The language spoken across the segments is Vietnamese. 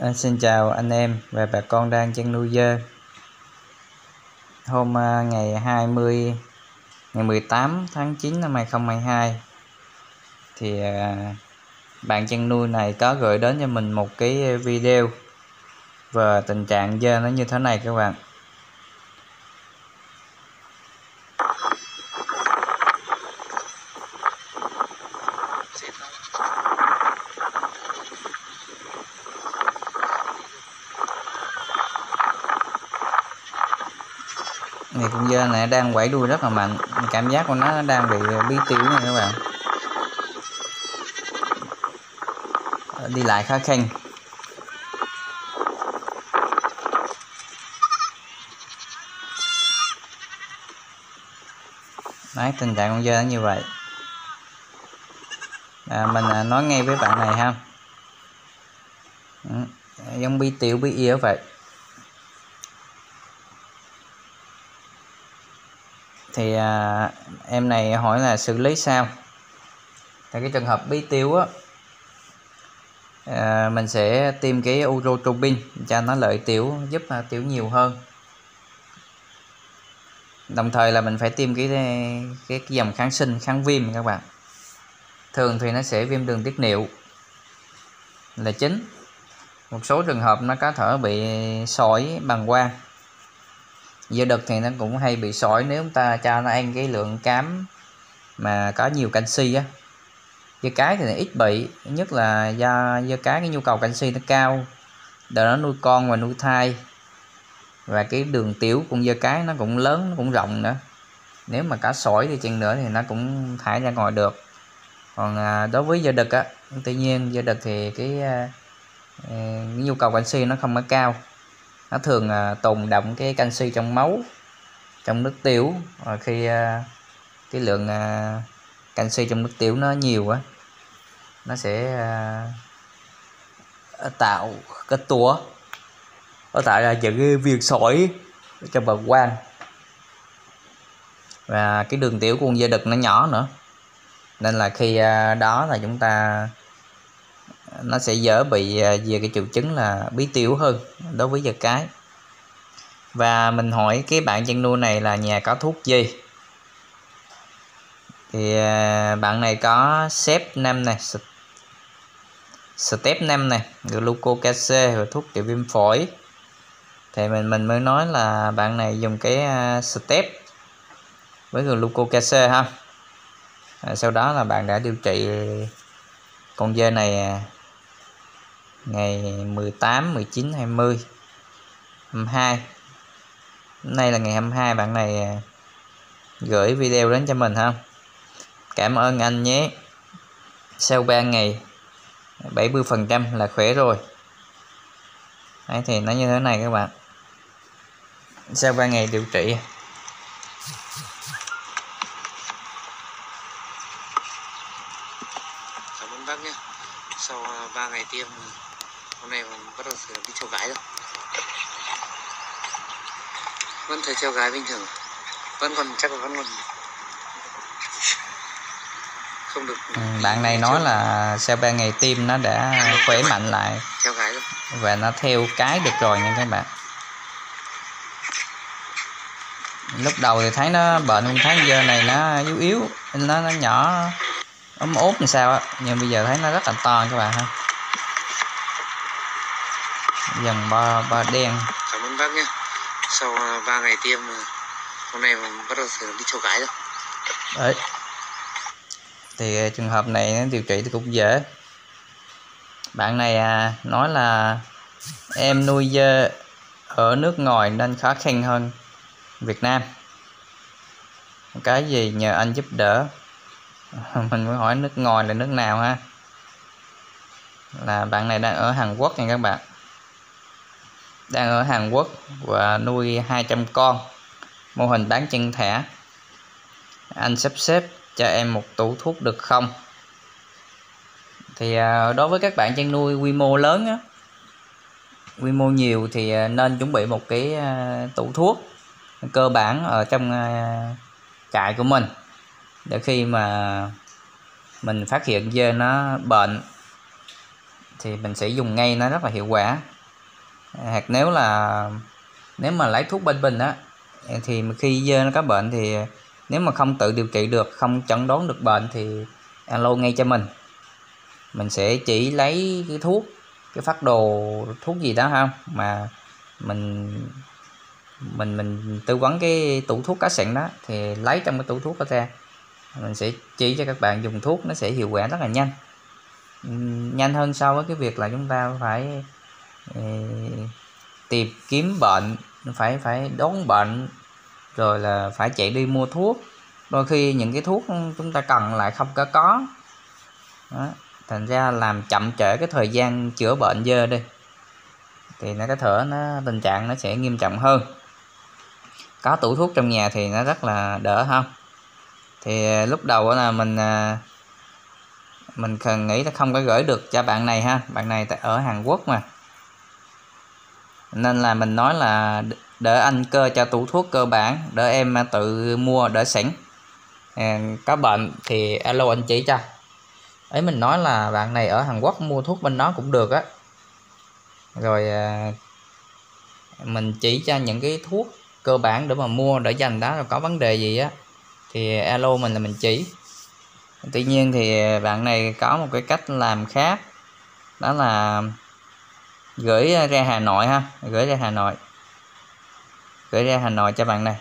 Xin chào anh em và bà con đang chăn nuôi dê. Hôm ngày 18 tháng 9 năm 2022 thì bạn chăn nuôi này có gửi đến cho mình một cái video về tình trạng dê nó như thế này các bạn. Này con dê này đang quẩy đuôi rất là mạnh, cảm giác của nó đang bị bí tiểu này các bạn, đi lại khá khênh. Đấy, tình trạng con dê nó như vậy. Mình nói ngay với bạn này ha, giống bí tiểu bí ỉa vậy. Thì em này hỏi là xử lý sao. Thì cái trường hợp bí tiểu á, mình sẽ tiêm cái Urotropin cho nó lợi tiểu, giúp tiểu nhiều hơn. Đồng thời là mình phải tiêm cái dòng kháng sinh, kháng viêm các bạn. Thường thì nó sẽ viêm đường tiết niệu là chính. Một số trường hợp nó có thể bị sỏi bàng quang. Dê đực thì nó cũng hay bị sỏi nếu chúng ta cho nó ăn cái lượng cám mà có nhiều canxi á. Dê cái thì ít bị, nhất là do dê cái nhu cầu canxi nó cao để nó nuôi con và nuôi thai, và cái đường tiểu của dê cái nó cũng lớn, nó cũng rộng nữa. Nếu mà có sỏi thì chừng nữa thì nó cũng thải ra ngoài được. Còn đối với dê đực á, tuy nhiên dê đực thì cái nhu cầu canxi nó không có cao, nó thường tồn động cái canxi trong máu, trong nước tiểu, và khi cái lượng canxi trong nước tiểu nó nhiều á, nó sẽ tạo cái tủa, nó tạo ra những cái viên sỏi trong bàng quang, và cái đường tiểu của con dê đực nó nhỏ nữa, nên là khi đó là chúng ta nó sẽ dễ bị về cái triệu chứng là bí tiểu hơn đối với dê cái. Và mình hỏi cái bạn chăn nuôi này là nhà có thuốc gì, thì bạn này có Step 5 này, Step 5 này, Glucocase và thuốc trị viêm phổi. Thì mình mới nói là bạn này dùng cái Step với Glucocase ha. Sau đó là bạn đã điều trị con dê này ngày 18, 19, 20, 22. Hôm nay là ngày 22, bạn này gửi video đến cho mình ha. Cảm ơn anh nhé. Sau 3 ngày 70% là khỏe rồi. Đấy, thì nó như thế này các bạn. Sau 3 ngày điều trị. Cảm ơn bác nhé. Sau 3 ngày tiêm, hôm nay mình bắt đầu thử đi treo gái rồi. Vẫn thấy treo gái bình thường, vẫn còn chắc là vẫn còn không được. Bạn này nói là sau 3 ngày tiêm nó đã khỏe mạnh lại và nó theo cái được rồi nha các bạn. Lúc đầu thì thấy nó bệnh, không thấy dê này nó yếu yếu, nó nhỏ ốm ốm làm sao á, nhưng bây giờ thấy nó rất là to các bạn ha, dần ba đen. Cảm ơn bác nhé. Sau 3 ngày tiêm, hôm nay mình bắt đầu thử đi treo gái rồi. Đấy, thì trường hợp này nó điều trị thì cũng dễ. Bạn này nói là em nuôi dê ở nước ngoài nên khó khăn hơn Việt Nam, cái gì nhờ anh giúp đỡ. Mình mới hỏi nước ngoài là nước nào ha. Là bạn này đang ở Hàn Quốc nha các bạn, đang ở Hàn Quốc và nuôi 200 con, mô hình bán chân thả. Anh sắp xếp cho em một tủ thuốc được không? Thì đối với các bạn chăn nuôi quy mô lớn á, quy mô nhiều thì nên chuẩn bị một cái tủ thuốc cơ bản ở trong trại của mình, để khi mà mình phát hiện dê nó bệnh thì mình sẽ dùng ngay, nó rất là hiệu quả. Hoặc nếu mà lấy thuốc bên bình á, thì khi dơ nó có bệnh thì nếu mà không tự điều trị được, không chẩn đoán được bệnh thì alo ngay cho mình sẽ chỉ lấy cái thuốc, cái phác đồ thuốc gì đó không mà mình tư vấn cái tủ thuốc có sẵn đó, thì lấy trong cái tủ thuốc đó ra, mình sẽ chỉ cho các bạn dùng thuốc, nó sẽ hiệu quả rất là nhanh hơn so với cái việc là chúng ta phải tìm kiếm bệnh, phải đoán bệnh rồi là phải chạy đi mua thuốc, đôi khi những cái thuốc chúng ta cần lại không có đó. Thành ra làm chậm trễ cái thời gian chữa bệnh dơ đi, thì nó có thể tình trạng nó sẽ nghiêm trọng hơn. Có tủ thuốc trong nhà thì nó rất là đỡ không. Thì lúc đầu là mình cần nghĩ là không có gửi được cho bạn này ha, bạn này ở Hàn Quốc mà, nên là mình nói là đỡ anh cơ cho tủ thuốc cơ bản, đỡ em tự mua đỡ sẵn. Có bệnh thì alo anh chỉ cho. Ấy mình nói là bạn này ở Hàn Quốc mua thuốc bên đó cũng được á, rồi mình chỉ cho những cái thuốc cơ bản để mà mua để dành đó, rồi có vấn đề gì á thì alo mình là mình chỉ. Tuy nhiên thì bạn này có một cái cách làm khác, đó là gửi ra Hà Nội ha, gửi ra Hà Nội cho bạn này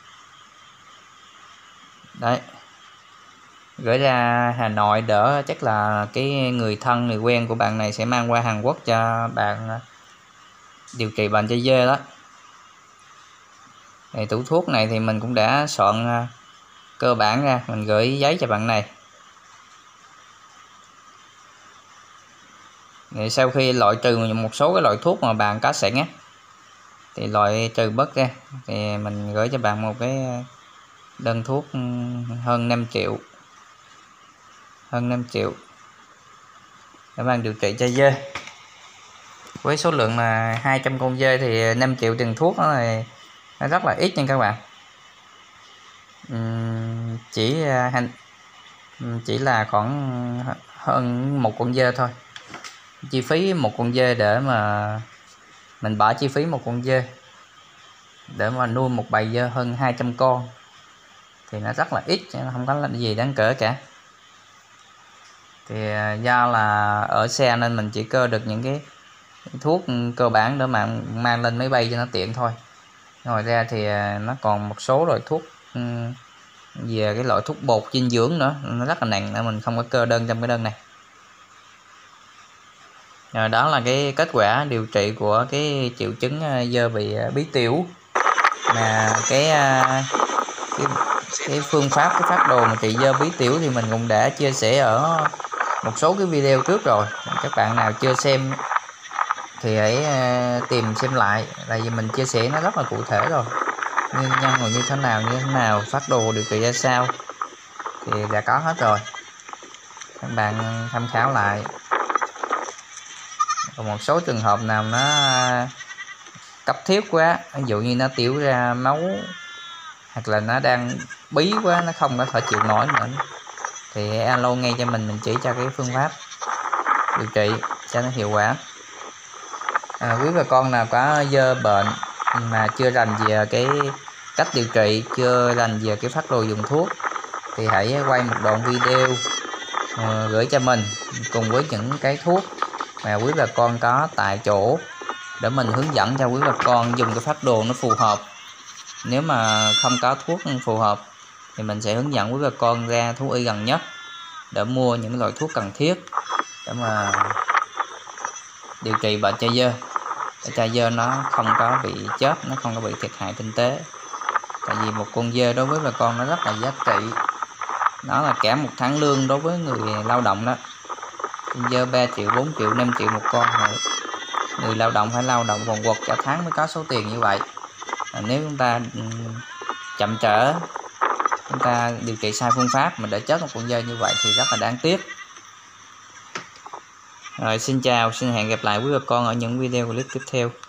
đấy, gửi ra Hà Nội đỡ chắc là cái người thân người quen của bạn này sẽ mang qua Hàn Quốc cho bạn điều trị bệnh cho dê đó. Thì tủ thuốc này thì mình cũng đã soạn cơ bản ra, mình gửi giấy cho bạn này. Thì sau khi loại trừ một số cái loại thuốc mà bạn có sẵn á, thì loại trừ bớt ra, thì mình gửi cho bạn một cái đơn thuốc hơn 5 triệu để bạn điều trị cho dê. Với số lượng là 200 con dê thì 5 triệu tiền thuốc nó rất là ít nha các bạn. Chỉ là khoảng hơn một con dê thôi. Chi phí một con dê để mà mình bỏ chi phí một con dê để mà nuôi một bầy dê hơn 200 con thì nó rất là ít, không có là gì đáng kể cả. Thì do là ở xe nên mình chỉ cơ được những cái thuốc cơ bản để mà mang lên máy bay cho nó tiện thôi. Ngoài ra thì nó còn một số loại thuốc về cái loại thuốc bột dinh dưỡng nữa, nó rất là nặng nên mình không có cơ đơn trong cái đơn này. Rồi đó là cái kết quả điều trị của cái triệu chứng dơ bị bí tiểu. Mà cái phương pháp, cái phác đồ mà trị dơ bí tiểu thì mình cũng đã chia sẻ ở một số cái video trước rồi. Các bạn nào chưa xem thì hãy tìm xem lại, tại vì mình chia sẻ nó rất là cụ thể rồi, nguyên nhân là như thế nào, phác đồ điều trị ra sao thì đã có hết rồi, các bạn tham khảo lại. Còn một số trường hợp nào nó cấp thiết quá, ví dụ như nó tiểu ra máu hoặc là nó đang bí quá, nó không có thể chịu nổi nữa, thì alo ngay cho mình chỉ cho cái phương pháp điều trị cho nó hiệu quả. Quý bà con nào có dơ bệnh mà chưa rành về cái cách điều trị, chưa rành về cái phác đồ dùng thuốc thì hãy quay một đoạn video gửi cho mình cùng với những cái thuốc mà quý bà con có tại chỗ để mình hướng dẫn cho quý bà con dùng cái phác đồ nó phù hợp. Nếu mà không có thuốc phù hợp thì mình sẽ hướng dẫn quý bà con ra thú y gần nhất để mua những loại thuốc cần thiết để mà điều trị bệnh cho dơ, để cho dơ nó không có bị chết, nó không có bị thiệt hại kinh tế. Tại vì một con dơ đối với bà con nó rất là giá trị, nó là cả một tháng lương đối với người lao động đó. Con dơ 3 triệu, 4 triệu, 5 triệu một con rồi. Người lao động phải lao động quần quật cả tháng mới có số tiền như vậy. Nếu chúng ta chậm trễ, chúng ta điều trị sai phương pháp mà để chết một con dơ như vậy thì rất là đáng tiếc. Rồi xin chào, xin hẹn gặp lại quý bà con ở những video clip tiếp theo.